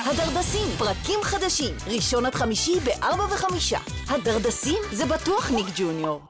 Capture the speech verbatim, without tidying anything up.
הדרדסים, פרקים חדשים, ראשון עד חמישי בארבע וחמישה. הדרדסים זה בטוח ניק ג'וניור.